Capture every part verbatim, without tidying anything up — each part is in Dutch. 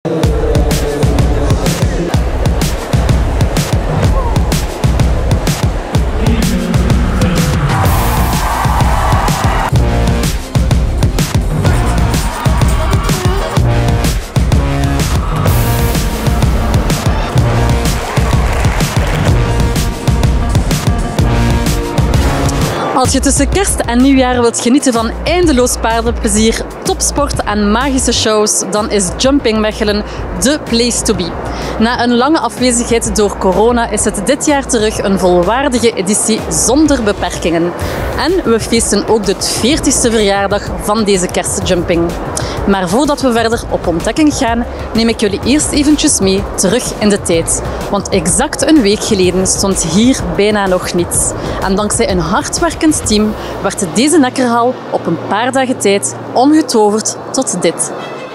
Als je tussen kerst en nieuwjaar wilt genieten van eindeloos paardenplezier, topsport en magische shows, dan is Jumping Mechelen de place to be. Na een lange afwezigheid door corona is het dit jaar terug een volwaardige editie zonder beperkingen. En we feesten ook de veertigste verjaardag van deze kerstjumping. Maar voordat we verder op ontdekking gaan, neem ik jullie eerst eventjes mee terug in de tijd. Want exact een week geleden stond hier bijna nog niets. En dankzij een hardwerkend team werd deze nekkerhal op een paar dagen tijd omgetoverd tot dit.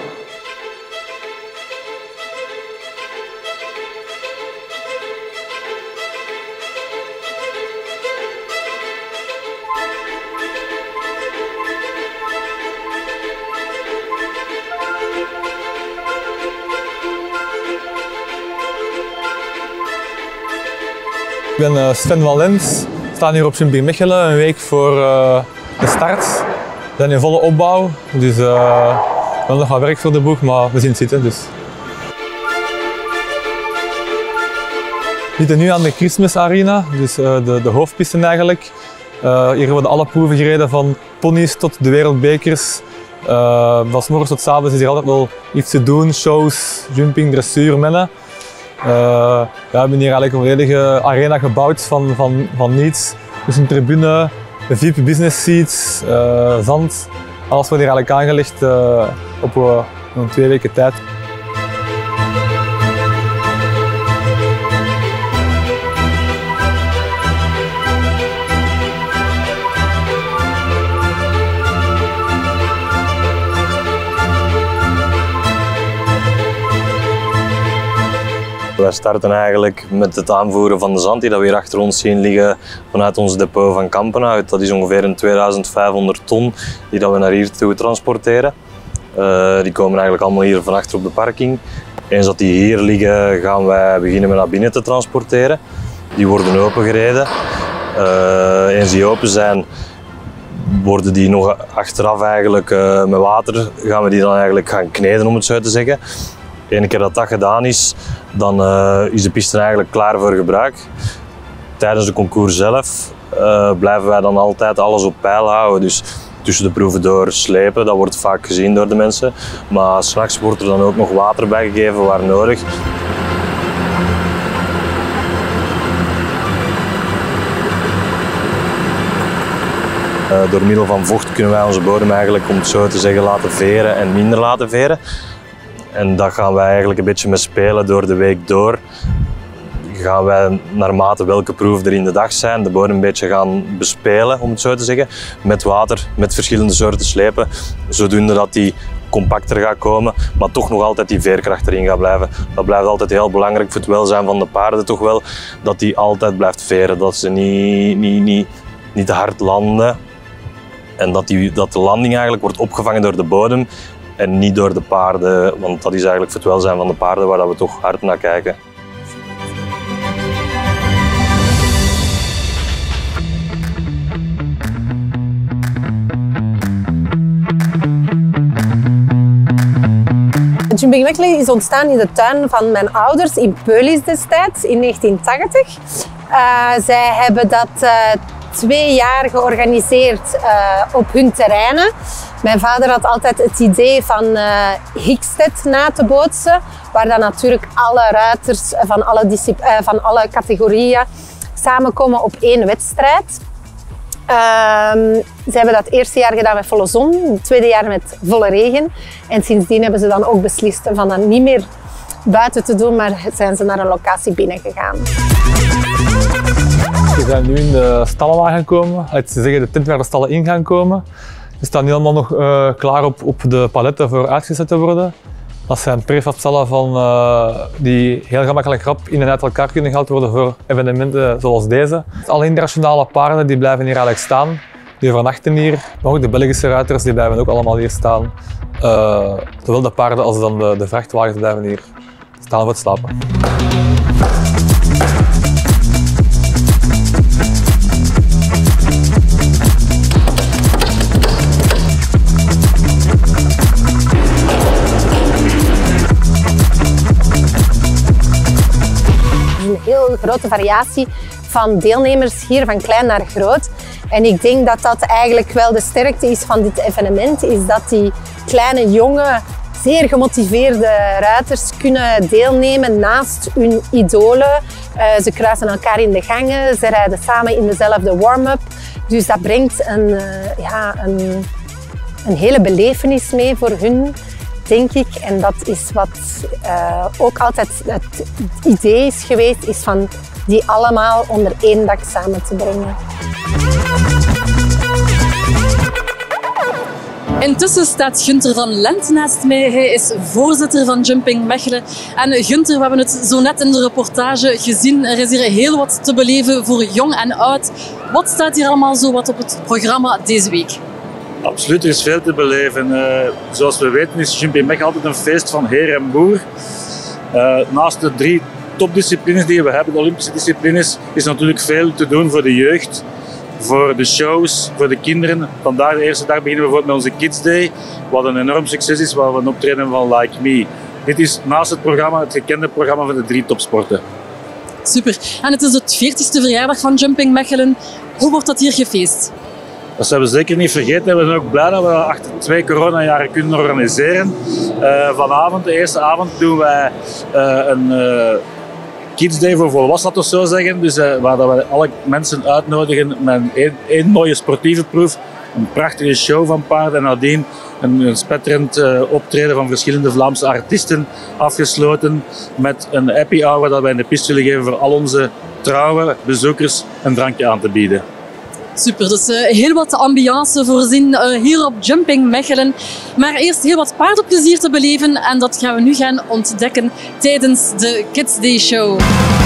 Ik ben Sven van Lens, we staan hier op Jumping Mechelen een week voor uh, de start. We zijn in volle opbouw, dus uh, we hebben nog wat werk voor de boeg, maar we zien het zitten. Dus. We zitten nu aan de Christmas Arena, dus uh, de, de hoofdpisten eigenlijk. Uh, hier worden alle proeven gereden, van ponies tot de wereldbekers. Uh, van 's morgens tot 's avonds is hier altijd wel iets te doen, shows, jumping, dressuur, mennen. Uh, we hebben hier eigenlijk een volledige arena gebouwd van, van, van niets. Dus een tribune, V I P business seats, uh, zand. Alles wordt hier eigenlijk aangelegd uh, op uh, een twee weken tijd. Wij starten eigenlijk met het aanvoeren van de zand die we hier achter ons zien liggen vanuit ons depot van Kampenhout. Dat is ongeveer een tweeduizend vijfhonderd ton die dat we naar hier toe transporteren. Uh, die komen eigenlijk allemaal hier van achter op de parking. Eens dat die hier liggen gaan wij beginnen met naar binnen te transporteren. Die worden opengereden. Uh, eens die open zijn worden die nog achteraf eigenlijk uh, met water gaan we die dan eigenlijk gaan kneden, om het zo te zeggen. Eén keer dat dat gedaan is, dan uh, is de piste eigenlijk klaar voor gebruik. Tijdens de concours zelf uh, blijven wij dan altijd alles op peil houden. Dus tussen de proeven door slepen, dat wordt vaak gezien door de mensen. Maar 's nachts wordt er dan ook nog water bijgegeven waar nodig. Uh, door middel van vocht kunnen wij onze bodem eigenlijk, om het zo te zeggen, laten veren en minder laten veren. En dat gaan wij eigenlijk een beetje mee spelen door de week door. Gaan wij naarmate welke proeven er in de dag zijn, de bodem een beetje gaan bespelen, om het zo te zeggen. Met water, met verschillende soorten slepen. Zodoende dat die compacter gaat komen, maar toch nog altijd die veerkracht erin gaat blijven. Dat blijft altijd heel belangrijk voor het welzijn van de paarden toch wel. Dat die altijd blijft veren, dat ze niet, niet, niet, niet te hard landen. En dat, die, dat de landing eigenlijk wordt opgevangen door de bodem. En niet door de paarden, want dat is eigenlijk voor het welzijn van de paarden waar we toch hard naar kijken. Jumping Mechelen is ontstaan in de tuin van mijn ouders in Peulis destijds, in negentien tachtig. Uh, zij hebben dat uh, twee jaar georganiseerd uh, op hun terreinen. Mijn vader had altijd het idee van uh, Hickstead na te bootsen, waar dan natuurlijk alle ruiters van alle, uh, van alle categorieën samenkomen op één wedstrijd. Uh, ze hebben dat eerste jaar gedaan met volle zon, het tweede jaar met volle regen. En sindsdien hebben ze dan ook beslist van dat niet meer buiten te doen, maar zijn ze naar een locatie binnen gegaan. We zijn nu in de stallen aangekomen, ze zeggen de tent waar de stallen in gaan komen. Ze staan nu allemaal nog uh, klaar op, op de paletten voor uitgezet te worden. Dat zijn prefabstallen van, uh, die heel gemakkelijk rap in en uit elkaar kunnen gehaald worden voor evenementen zoals deze. Alle internationale paarden die blijven hier eigenlijk staan. die overnachten hier. Maar ook de Belgische ruiters die blijven ook allemaal hier staan. Uh, zowel de paarden als dan de, de vrachtwagens blijven hier staan voor het slapen. Een heel grote variatie van deelnemers hier, van klein naar groot. En ik denk dat dat eigenlijk wel de sterkte is van dit evenement, is dat die kleine, jonge, zeer gemotiveerde ruiters kunnen deelnemen naast hun idolen. Uh, ze kruisen elkaar in de gangen, ze rijden samen in dezelfde warm-up. Dus dat brengt een, uh, ja, een, een hele belevenis mee voor hun, denk ik. En dat is wat uh, ook altijd het idee is geweest, is van die allemaal onder één dak samen te brengen. Intussen staat Gunther van Lent naast mij. Hij is voorzitter van Jumping Mechelen. En Gunther, we hebben het zo net in de reportage gezien. Er is hier heel wat te beleven voor jong en oud. Wat staat hier allemaal zo wat op het programma deze week? Absoluut, er is veel te beleven. Uh, zoals we weten is Jumping Mechelen altijd een feest van heer en boer. Uh, naast de drie topdisciplines die we hebben, de Olympische disciplines, is natuurlijk veel te doen voor de jeugd. Voor de shows, voor de kinderen. Vandaag de eerste dag beginnen we bijvoorbeeld met onze Kids Day, wat een enorm succes is, waar we een optreden van Like Me. Dit is naast het programma, het gekende programma van de drie topsporten. Super. En het is het veertigste verjaardag van Jumping Mechelen. Hoe wordt dat hier gefeest? Dat zijn we zeker niet vergeten. We zijn ook blij dat we achter twee coronajaren kunnen organiseren. Uh, vanavond, de eerste avond, doen wij uh, een uh, Kids Day voor volwassenen, of zo zeggen. Dus uh, waar dat we alle mensen uitnodigen met een, een mooie sportieve proef, een prachtige show van paarden en nadien een, een spetterend uh, optreden van verschillende Vlaamse artiesten, afgesloten met een happy hour dat wij in de piste willen geven voor al onze trouwe bezoekers een drankje aan te bieden. Super, dus uh, heel wat ambiance voorzien uh, hier op Jumping Mechelen. Maar eerst heel wat paardenplezier te beleven en dat gaan we nu gaan ontdekken tijdens de Kids Day Show.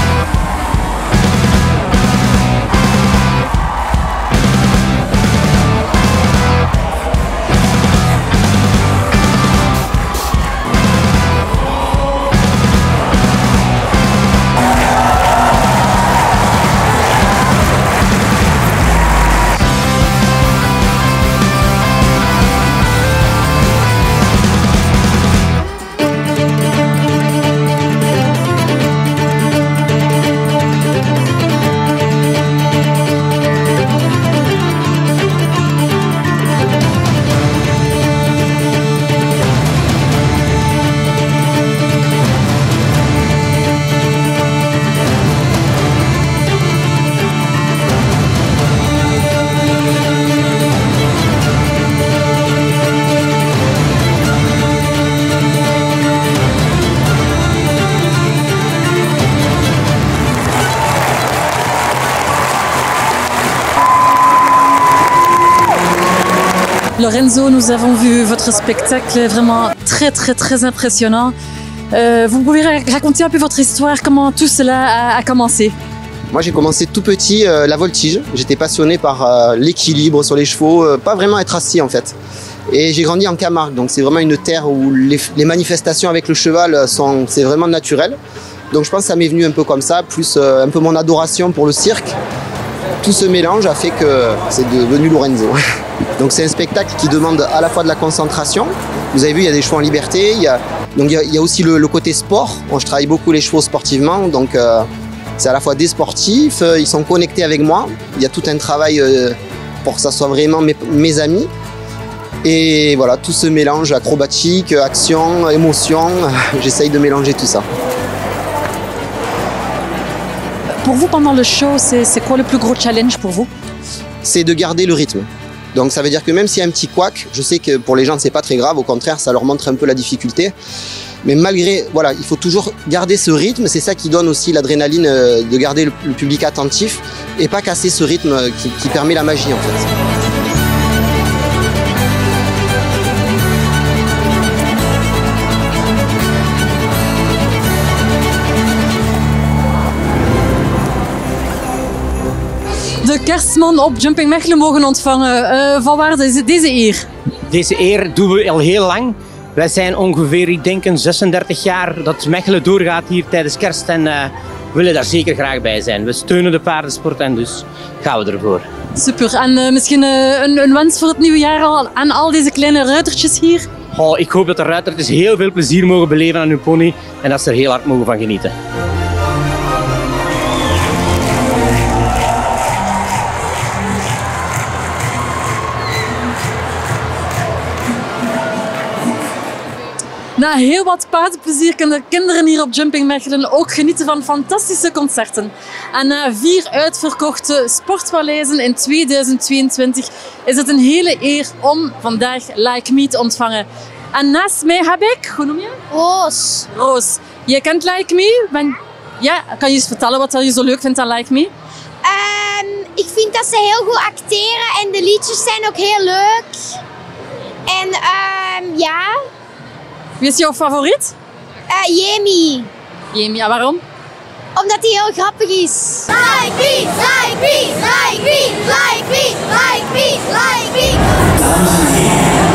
Lorenzo, nous avons vu votre spectacle vraiment très très très impressionnant. Euh, vous pouvez raconter un peu votre histoire, comment tout cela a, a commencé? Moi j'ai commencé tout petit euh, la voltige, j'étais passionné par euh, l'équilibre sur les chevaux, euh, pas vraiment être assis en fait. Et j'ai grandi en Camargue, donc c'est vraiment une terre où les, les manifestations avec le cheval, sont, c'est vraiment naturel. Donc je pense que ça m'est venu un peu comme ça, plus euh, un peu mon adoration pour le cirque. Tout ce mélange a fait que c'est devenu Lorenzo. Donc c'est un spectacle qui demande à la fois de la concentration. Vous avez vu, il y a des chevaux en liberté. Il y a, donc il y a, il y a aussi le, le côté sport. Bon, je travaille beaucoup les chevaux sportivement, donc euh, c'est à la fois des sportifs, euh, ils sont connectés avec moi. Il y a tout un travail euh, pour que ça soit vraiment mes, mes amis. Et voilà, tout ce mélange acrobatique, action, émotion, j'essaye de mélanger tout ça. Pour vous, pendant le show, c'est quoi le plus gros challenge pour vous? C'est de garder le rythme. Donc ça veut dire que même s'il y a un petit couac, je sais que pour les gens c'est pas très grave, au contraire ça leur montre un peu la difficulté. Mais malgré, voilà, il faut toujours garder ce rythme, c'est ça qui donne aussi l'adrénaline de garder le, le public attentif et pas casser ce rythme qui, qui permet la magie en fait. de kerstman op Jumping Mechelen mogen ontvangen. Uh, van waar is deze eer? Deze eer doen we al heel lang. Wij zijn ongeveer, ik denk, een zesendertig jaar dat Mechelen doorgaat hier tijdens kerst en uh, willen daar zeker graag bij zijn. We steunen de paardensport en dus gaan we ervoor. Super. En uh, misschien uh, een, een wens voor het nieuwe jaar al aan al deze kleine ruitertjes hier? Oh, ik hoop dat de ruitertjes heel veel plezier mogen beleven aan hun pony en dat ze er heel hard mogen van genieten. Na heel wat paardenplezier kunnen kinderen hier op Jumping Mechelen ook genieten van fantastische concerten. En na vier uitverkochte sportpaleizen in tweeduizend tweeëntwintig is het een hele eer om vandaag Like Me te ontvangen. En naast mij heb ik, hoe noem je? Roos. Roos. Je kent Like Me? Ben... Ja, kan je eens vertellen wat je zo leuk vindt aan Like Me? Um, ik vind dat ze heel goed acteren en de liedjes zijn ook heel leuk. En um, ja... Wie is jouw favoriet? Uh, Jamie. Jamie, ja, waarom? Omdat hij heel grappig is. Like me, like me, like me, like me, like me, like me.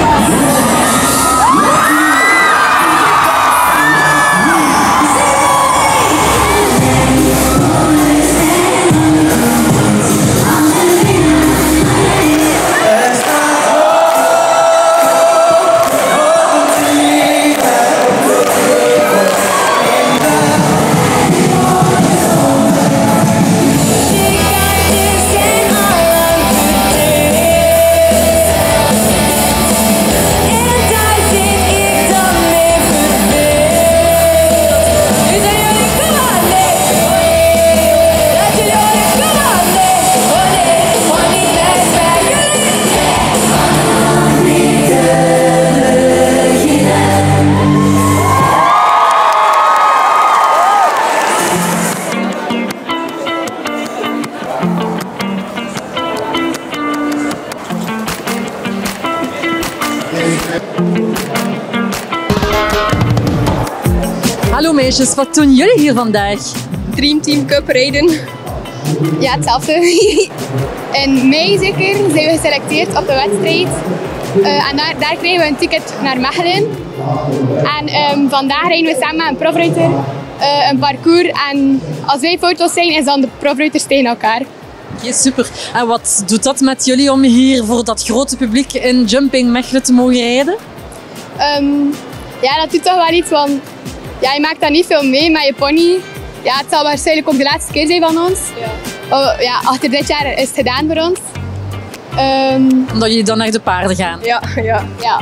Hallo meisjes, wat doen jullie hier vandaag? Dream Team Cup rijden. Ja, hetzelfde. In mei zeker zijn we geselecteerd op de wedstrijd. Uh, en daar, daar krijgen we een ticket naar Mechelen. En um, vandaag rijden we samen met een profruiter uh, een parcours. En als wij foto's zijn, is dan de profruiters tegen elkaar. Okay, super. En wat doet dat met jullie om hier voor dat grote publiek in Jumping Mechelen te mogen rijden? Um, ja, dat doet toch wel iets, want ja, je maakt daar niet veel mee met je pony. Ja, het zal waarschijnlijk ook de laatste keer zijn van ons. Ja. Oh, ja, achter dit jaar is het gedaan voor ons. Um, Omdat jullie dan naar de paarden gaan? Ja, ja. ja.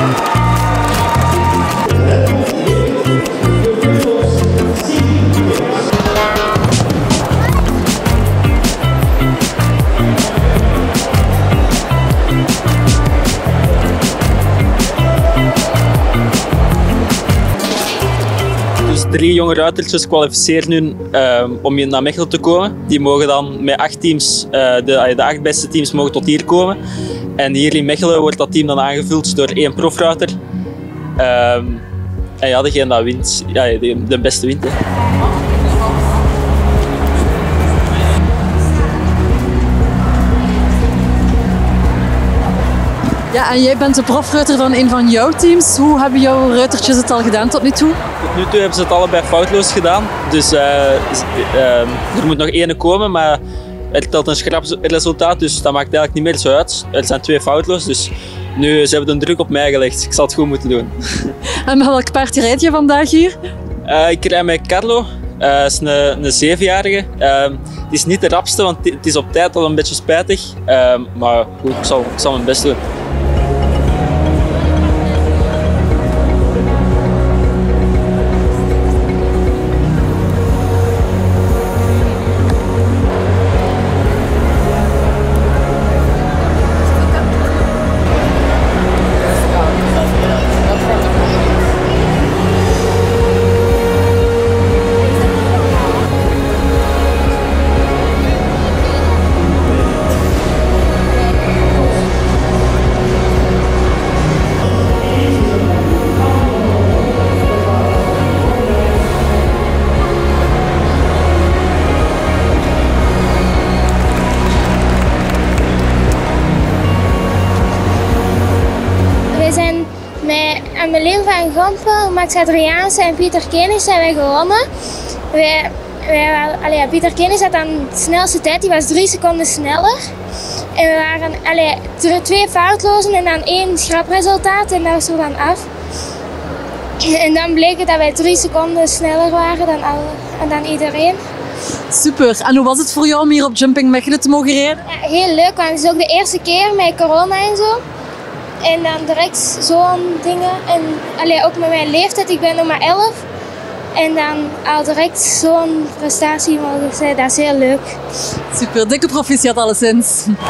Drie jonge ruitertjes kwalificeren nu uh, om naar Mechelen te komen. Die mogen dan met acht teams, uh, de, de acht beste teams mogen tot hier komen. En hier in Mechelen wordt dat team dan aangevuld door één profruiter. Uh, en ja, degene dat wint, ja, de, de beste wint. Hè. Ja, en jij bent de profruiter van een van jouw teams. Hoe hebben jouw ruitertjes het al gedaan tot nu toe? Tot nu toe hebben ze het allebei foutloos gedaan. Dus uh, uh, er moet nog één komen, maar het telt een schrap resultaat, dus dat maakt eigenlijk niet meer zo uit. Er zijn twee foutloos, dus nu ze hebben de druk op mij gelegd. Ik zal het goed moeten doen. En met welk paard rijd je vandaag hier? Uh, ik rijd met Carlo. Dat uh, is een, een zevenjarige. Uh, het is niet de rapste, want het is op tijd al een beetje spijtig. Uh, maar goed, ik zal, ik zal mijn best doen. van Gompel, Max Adriaanse en Pieter Kenis zijn wij gewonnen. Wij, wij, allee, Pieter Kenis had dan de snelste tijd, die was drie seconden sneller. En we waren allee, twee foutlozen en dan één schrapresultaat en dat was er dan af. En dan bleek het dat wij drie seconden sneller waren dan, al, dan iedereen. Super. En hoe was het voor jou om hier op Jumping Mechelen te mogen rijden? Ja, heel leuk, want het is ook de eerste keer met corona en zo. En dan direct zo'n dingen. En allee, ook met mijn leeftijd, ik ben nog maar elf. En dan al direct zo'n prestatie mogen zijn, dat is heel leuk. Super, dikke proficiat alleszins.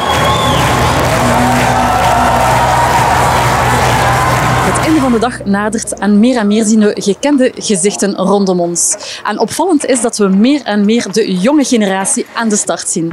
Het einde van de dag nadert en meer en meer zien we gekende gezichten rondom ons. En opvallend is dat we meer en meer de jonge generatie aan de start zien.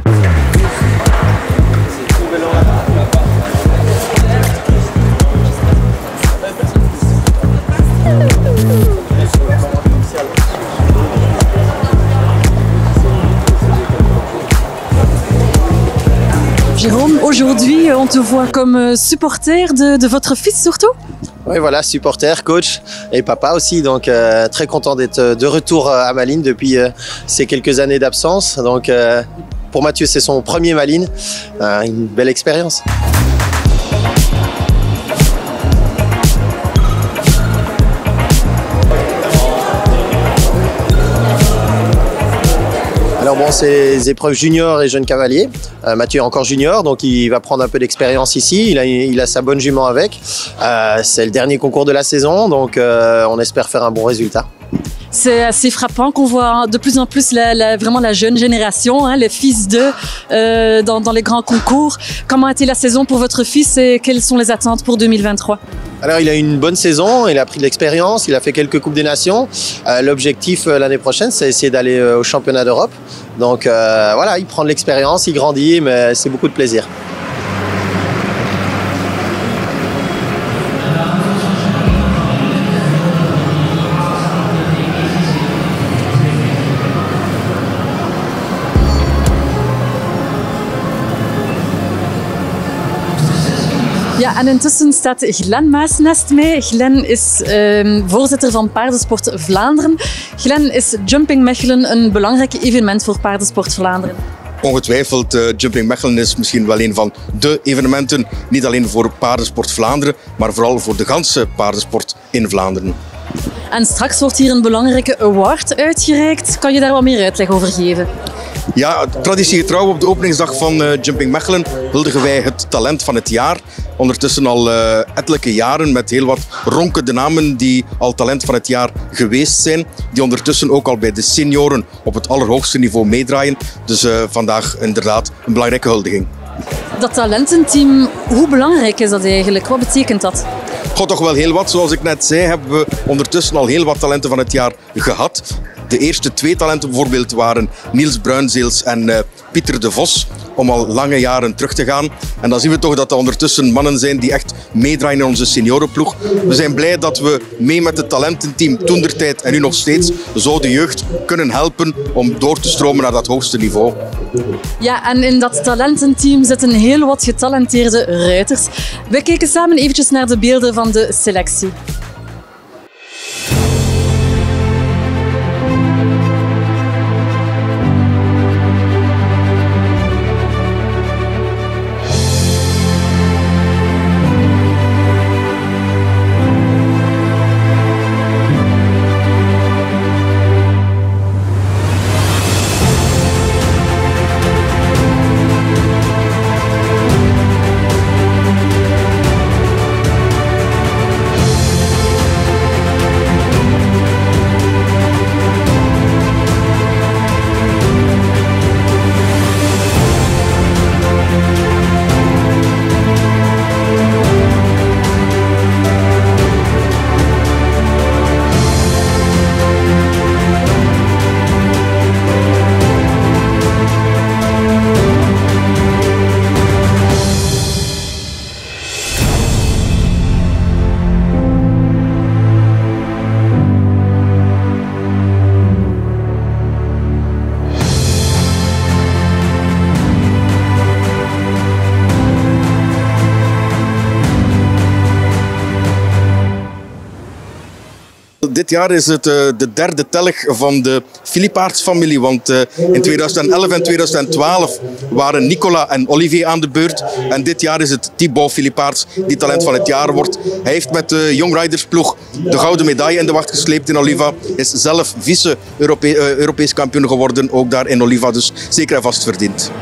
Jérôme, aujourd'hui, on te voit comme supporter de, de votre fils surtout? Oui, voilà, supporter, coach et papa aussi. Donc, euh, très content d'être de retour à Malines depuis euh, ces quelques années d'absence. Donc, euh, pour Mathieu, c'est son premier Malines. Euh, une belle expérience. Alors bon, c'est les épreuves junior et jeune cavalier. Euh, Mathieu est encore junior, donc il va prendre un peu d'expérience ici. Il a, il a sa bonne jument avec. Euh, c'est le dernier concours de la saison, donc euh, on espère faire un bon résultat. C'est assez frappant qu'on voit de plus en plus la, la, vraiment la jeune génération, hein, les fils d'eux, euh, dans, dans les grands concours. Comment a été la saison pour votre fils et quelles sont les attentes pour deux mille vingt-trois? Alors, il a eu une bonne saison, il a pris de l'expérience, il a fait quelques Coupes des Nations. Euh, L'objectif euh, l'année prochaine, c'est essayer d'aller euh, au championnat d'Europe. Donc euh, voilà, il prend de l'expérience, il grandit, mais c'est beaucoup de plaisir. Ja, en intussen staat Glen Maas naast mij. Glen is uh, voorzitter van Paardensport Vlaanderen. Glen, is Jumping Mechelen een belangrijk evenement voor Paardensport Vlaanderen? Ongetwijfeld, uh, Jumping Mechelen is misschien wel een van de evenementen, niet alleen voor Paardensport Vlaanderen, maar vooral voor de ganse paardensport in Vlaanderen. En straks wordt hier een belangrijke award uitgereikt. Kan je daar wat meer uitleg over geven? Ja, traditiegetrouw op de openingsdag van uh, Jumping Mechelen huldigen wij het talent van het jaar. Ondertussen al uh, ettelijke jaren met heel wat ronkende namen die al talent van het jaar geweest zijn. Die ondertussen ook al bij de senioren op het allerhoogste niveau meedraaien. Dus uh, vandaag inderdaad een belangrijke huldiging. Dat talententeam, hoe belangrijk is dat eigenlijk? Wat betekent dat? God, toch wel heel wat. Zoals ik net zei, hebben we ondertussen al heel wat talenten van het jaar gehad. De eerste twee talenten bijvoorbeeld waren Niels Bruinzeels en uh, Pieter de Vos, om al lange jaren terug te gaan. En dan zien we toch dat er ondertussen mannen zijn die echt meedraaien in onze seniorenploeg. We zijn blij dat we mee met het talententeam toentertijd en nu nog steeds zo de jeugd kunnen helpen om door te stromen naar dat hoogste niveau. Ja, en in dat talententeam zitten heel wat getalenteerde ruiters. We kijken samen eventjes naar de beelden van de selectie. dit jaar is het uh, de derde telg van de Philippaerts-familie. Want uh, in tweeduizend elf en tweeduizend twaalf waren Nicolas en Olivier aan de beurt. En dit jaar is het Thibaut Philippaerts die talent van het jaar wordt. Hij heeft met de Young Riders ploeg de gouden medaille in de wacht gesleept in Oliva. Is zelf vice-Europees kampioen geworden, ook daar in Oliva. Dus zeker en vast verdiend.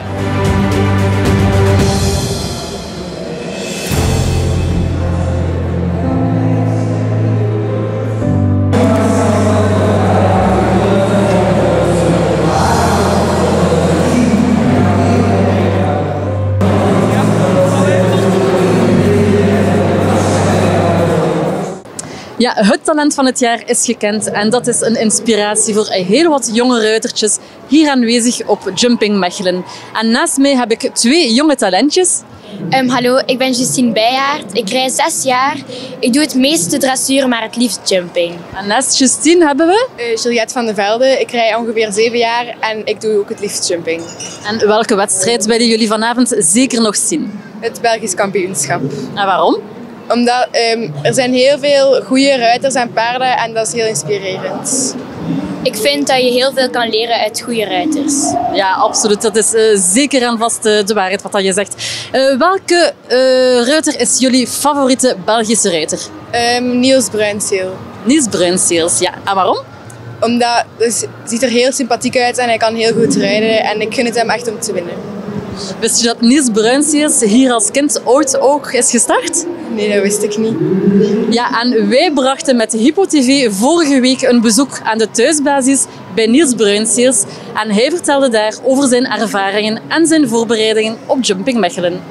Ja, het talent van het jaar is gekend en dat is een inspiratie voor heel wat jonge ruitertjes hier aanwezig op Jumping Mechelen. En naast mij heb ik twee jonge talentjes. Um, hallo, ik ben Justine Bijhaert. Ik rij zes jaar. Ik doe het meeste dressuur, maar het liefst jumping. En naast Justine hebben we? Uh, Juliette van de Velde. Ik rij ongeveer zeven jaar en ik doe ook het liefst jumping. En welke wedstrijd willen jullie vanavond zeker nog zien? Het Belgisch kampioenschap. En waarom? Omdat um, er zijn heel veel goede ruiters en paarden en dat is heel inspirerend. Ik vind dat je heel veel kan leren uit goede ruiters. Ja, absoluut. Dat is uh, zeker en vast uh, de waarheid wat je zegt. Uh, welke uh, ruiter is jullie favoriete Belgische ruiter? Um, Niels Bruinzeel. Niels Bruinzeel, ja. En waarom? Omdat het ziet er heel sympathiek uit en hij kan heel goed rijden en ik gun het hem echt om te winnen. Wist je dat Niels Bruinzeel hier als kind ooit ook is gestart? Nee, dat wist ik niet. Ja, en wij brachten met Hypo T V vorige week een bezoek aan de thuisbasis bij Niels Bruinzeel. En hij vertelde daar over zijn ervaringen en zijn voorbereidingen op Jumping Mechelen.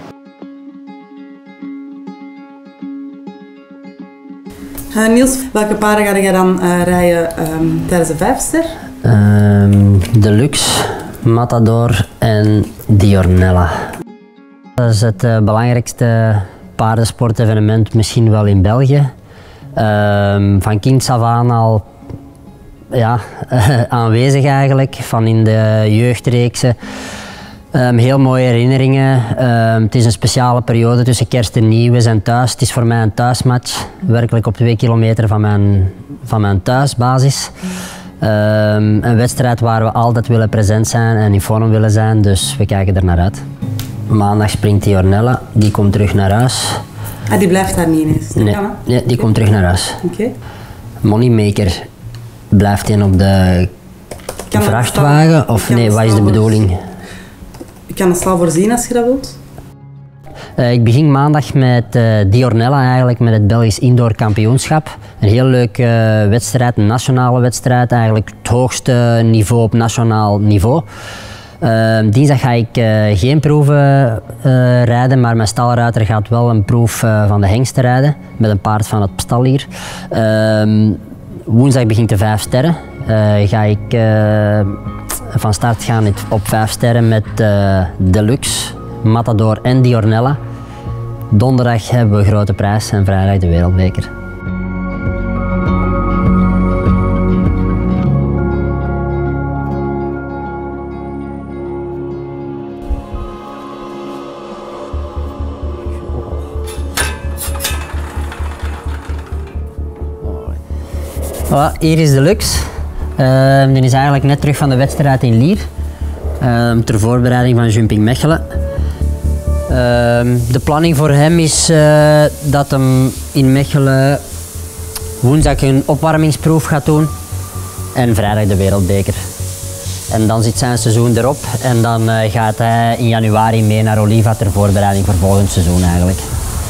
Uh, Niels, welke paarden ga je dan uh, rijden um, tijdens de vijfster? Um, Deluxe, Matador en Diornella. Dat is het uh, belangrijkste paardensportevenement misschien wel in België. Um, van kinds af aan al ja, aanwezig eigenlijk, van in de jeugdreeksen. Um, heel mooie herinneringen. Um, het is een speciale periode tussen kerst en nieuw. We zijn thuis. Het is voor mij een thuismatch. Werkelijk op twee kilometer van mijn, van mijn thuisbasis. Um, een wedstrijd waar we altijd willen present zijn en in vorm willen zijn, dus we kijken er naar uit. Maandag springt Diornella, die komt terug naar huis. Ah, die blijft daar niet ineens? Nee, nee, die komt terug naar huis. Okay. Moneymaker, blijft hij op de kan vrachtwagen of nee, wat is de bedoeling? Ik kan het stal voorzien als je dat wilt. Uh, ik begin maandag met uh, Diornella eigenlijk, met het Belgisch Indoor Kampioenschap. Een heel leuke uh, wedstrijd, een nationale wedstrijd, eigenlijk het hoogste niveau op nationaal niveau. Uh, dinsdag ga ik uh, geen proeven uh, rijden, maar mijn stalruiter gaat wel een proef uh, van de hengsten rijden, met een paard van het stal hier. Uh, woensdag begint de vijf sterren. Uh, ga ik uh, van start gaan op vijf sterren met uh, Deluxe, Matador en Diornella. Donderdag hebben we grote prijs en vrijdag de wereldbeker. Voilà, hier is Deluxe. Uh, die is eigenlijk net terug van de wedstrijd in Lier. Uh, ter voorbereiding van Jumping Mechelen. Uh, de planning voor hem is uh, dat hem in Mechelen woensdag een opwarmingsproef gaat doen en vrijdag de wereldbeker. En dan zit zijn seizoen erop en dan uh, gaat hij in januari mee naar Oliva ter voorbereiding voor volgend seizoen eigenlijk.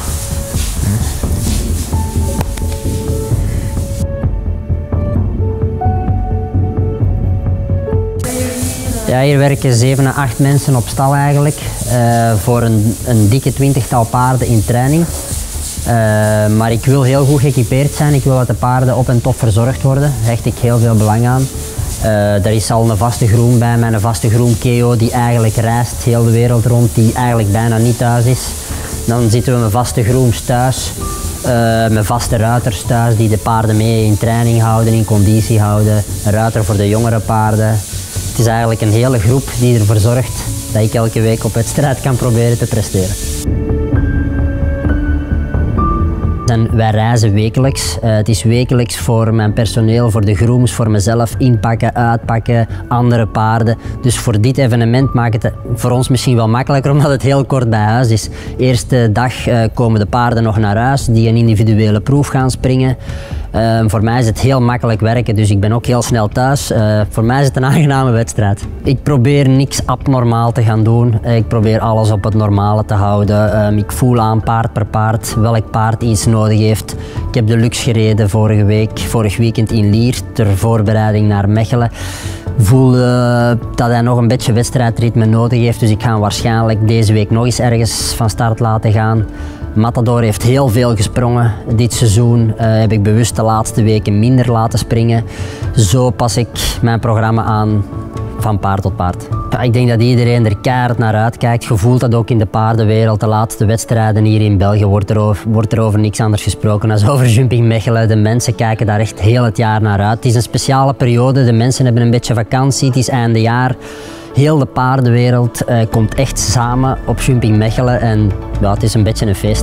Ja, hier werken zeven à acht mensen op stal eigenlijk, uh, voor een, een dikke twintigtal paarden in training. Uh, maar ik wil heel goed geëquipeerd zijn, ik wil dat de paarden op en top verzorgd worden, daar hecht ik heel veel belang aan. Uh, er is al een vaste groen bij mij, een vaste groen Keo die eigenlijk reist heel de wereld rond, die eigenlijk bijna niet thuis is. Dan zitten we met vaste grooms thuis, uh, met vaste ruiters thuis die de paarden mee in training houden, in conditie houden. Een ruiter voor de jongere paarden. Het is eigenlijk een hele groep die ervoor zorgt dat ik elke week op wedstrijd kan proberen te presteren. En wij reizen wekelijks. Uh, het is wekelijks voor mijn personeel, voor de grooms, voor mezelf inpakken, uitpakken, andere paarden. Dus voor dit evenement maakt het voor ons misschien wel makkelijker omdat het heel kort bij huis is. Eerste dag uh, komen de paarden nog naar huis die een individuele proef gaan springen. Uh, voor mij is het heel makkelijk werken, dus ik ben ook heel snel thuis. Uh, voor mij is het een aangename wedstrijd. Ik probeer niks abnormaal te gaan doen. Uh, ik probeer alles op het normale te houden. Uh, ik voel aan paard per paard welk paard iets nodig heeft. Ik heb de Lux gereden vorige week, vorig weekend in Lier ter voorbereiding naar Mechelen. Voel uh, dat hij nog een beetje wedstrijdritme nodig heeft, dus ik ga hem waarschijnlijk deze week nog eens ergens van start laten gaan. Matador heeft heel veel gesprongen. Dit seizoen uh, heb ik bewust de laatste weken minder laten springen. Zo pas ik mijn programma aan van paard tot paard. Ja, ik denk dat iedereen er keihard naar uitkijkt. Je voelt dat ook in de paardenwereld. De laatste wedstrijden hier in België wordt er over, wordt er over niks anders gesproken dan over Jumping Mechelen. De mensen kijken daar echt heel het jaar naar uit. Het is een speciale periode. De mensen hebben een beetje vakantie. Het is einde jaar. Heel de paardenwereld uh, komt echt samen op Jumping Mechelen en ja, het is een beetje een feest.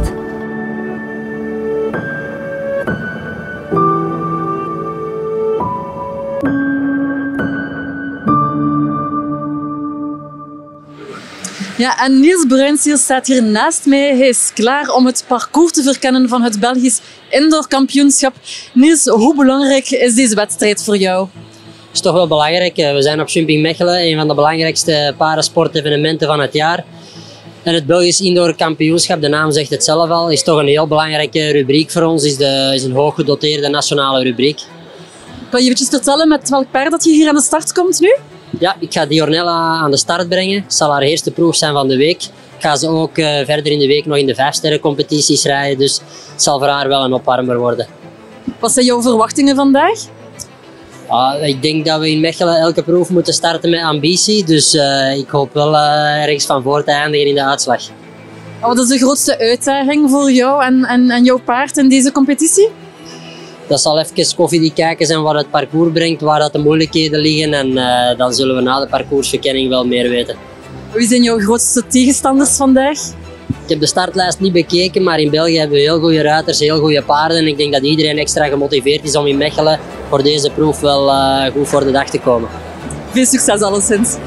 Ja, en Niels Bruinzeel staat hier naast mij. Hij is klaar om het parcours te verkennen van het Belgisch Indoor Kampioenschap. Niels, hoe belangrijk is deze wedstrijd voor jou? Het is toch wel belangrijk. We zijn op Jumping Mechelen, een van de belangrijkste paardensportevenementen van het jaar. En het Belgisch Indoor Kampioenschap, de naam zegt het zelf al, is toch een heel belangrijke rubriek voor ons. Is, de, is een hooggedoteerde nationale rubriek. Kan je eventjes vertellen met welk paard dat je hier aan de start komt nu? Ja, ik ga Diornella aan de start brengen. Het zal haar eerste proef zijn van de week. Ik ga ze ook uh, verder in de week nog in de vijfsterrencompetities rijden, dus het zal voor haar wel een opwarmer worden. Wat zijn jouw verwachtingen vandaag? Uh, ik denk dat we in Mechelen elke proef moeten starten met ambitie, dus uh, ik hoop wel uh, ergens van voor te eindigen in de uitslag. Wat is de grootste uitdaging voor jou en, en, en jouw paard in deze competitie? Dat zal even koffiedik kijken zijn wat het parcours brengt, waar dat de moeilijkheden liggen en uh, dan zullen we na de parcoursverkenning wel meer weten. Wie zijn jouw grootste tegenstanders vandaag? Ik heb de startlijst niet bekeken, maar in België hebben we heel goede ruiters, heel goede paarden. En ik denk dat iedereen extra gemotiveerd is om in Mechelen voor deze proef wel uh, goed voor de dag te komen. Veel succes alleszins.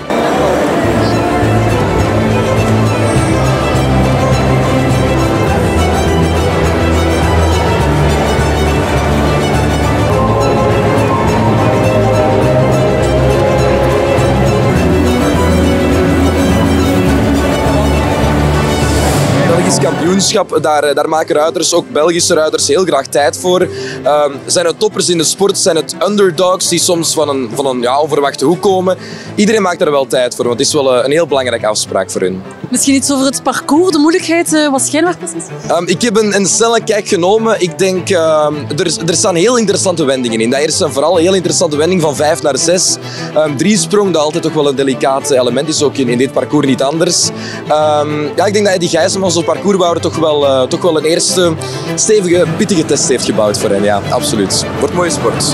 Kampioenschap, daar, daar maken ruiters, ook Belgische ruiters, heel graag tijd voor. Uh, zijn het toppers in de sport, zijn het underdogs die soms van een, van een ja, onverwachte hoek komen. Iedereen maakt daar wel tijd voor, want het is wel een heel belangrijke afspraak voor hun. Misschien iets over het parcours, de moeilijkheid, uh, wat schijnbaar precies? Um, ik heb een, een snelle kijk genomen. Ik denk, uh, er, er staan heel interessante wendingen in. Dat is vooral een heel interessante wending van vijf naar zes. Um, drie sprong, dat altijd toch wel een delicaat element is, ook in, in dit parcours niet anders. Um, ja, ik denk dat Eddie Gijsem, onze parcoursbouwer, toch wel, uh, toch wel een eerste stevige, pittige test heeft gebouwd voor hen. Ja, absoluut. Wordt mooie sport.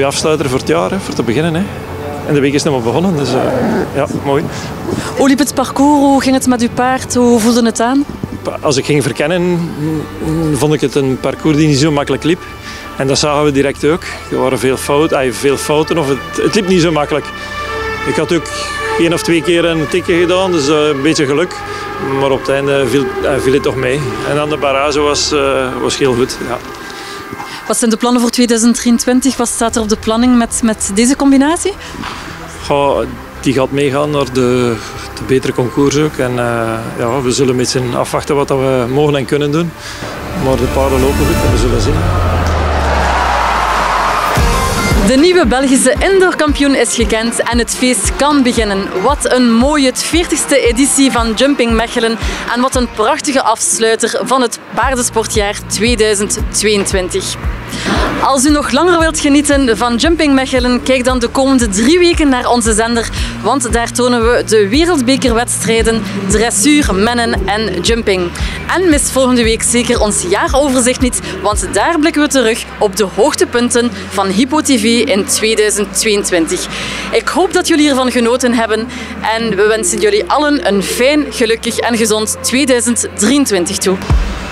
afsluiter voor het jaar, hè, voor te beginnen. Hè. En de week is nog maar begonnen, dus uh, ja, mooi. Hoe liep het parcours? Hoe ging het met uw paard? Hoe voelde het aan? Als ik ging verkennen, vond ik het een parcours die niet zo makkelijk liep. En dat zagen we direct ook. Er waren veel fouten, veel fouten of het, het liep niet zo makkelijk. Ik had ook één of twee keer een tikje gedaan, dus uh, een beetje geluk. Maar op het einde viel, uh, viel het toch mee. En dan de barrage was, uh, was heel goed. Ja. Wat zijn de plannen voor tweeduizend drieëntwintig? Wat staat er op de planning met, met deze combinatie? Goh, die gaat meegaan naar de, de betere concours ook. En uh, ja, we zullen met z'n afwachten wat we mogen en kunnen doen. Maar de paarden lopen goed en we zullen zien. De nieuwe Belgische indoorkampioen is gekend en het feest kan beginnen. Wat een mooie veertigste editie van Jumping Mechelen en wat een prachtige afsluiter van het paardensportjaar tweeduizend tweeëntwintig. Als u nog langer wilt genieten van Jumping Mechelen, kijk dan de komende drie weken naar onze zender, want daar tonen we de wereldbekerwedstrijden, dressuur, mennen en jumping. En mis volgende week zeker ons jaaroverzicht niet, want daar blikken we terug op de hoogtepunten van Hypo T V in tweeduizend tweeëntwintig. Ik hoop dat jullie ervan genoten hebben en we wensen jullie allen een fijn, gelukkig en gezond tweeduizend drieëntwintig toe.